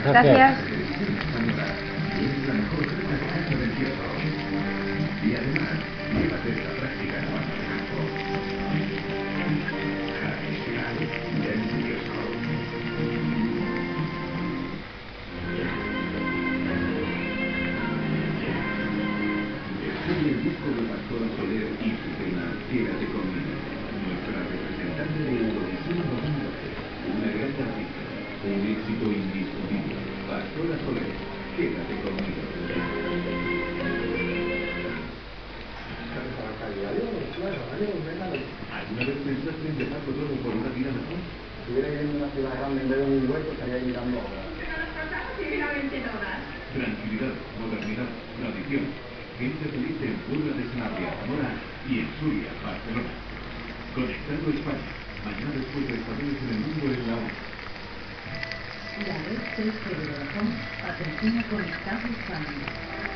Gracias. Y además, llévate esta práctica en la de campo. Tradicional del videoscope. Descubre el disco de Pastora Soler y su tema Quédate conmigo. Nuestra representante de Eurovisión 2012. Una gran artista. Un éxito indiscutible. Pastora Soler. Quédate conmigo. ¿Alguna vez pensaste en dejarlo todo por una vida mejor? Si hubiera vivido en una ciudad grande en vez de un huerto, estaría imitando obras. Pero las pasamos divinamente todas. Tranquilidad, modernidad, tradición. Gente feliz en Puebla de Sanabria, Zamora y en Suria, Barcelona. Conectando España. Mañana después de Españoles en el mundo es la hora. La red 3G de Vodafone patrocina Conectado España.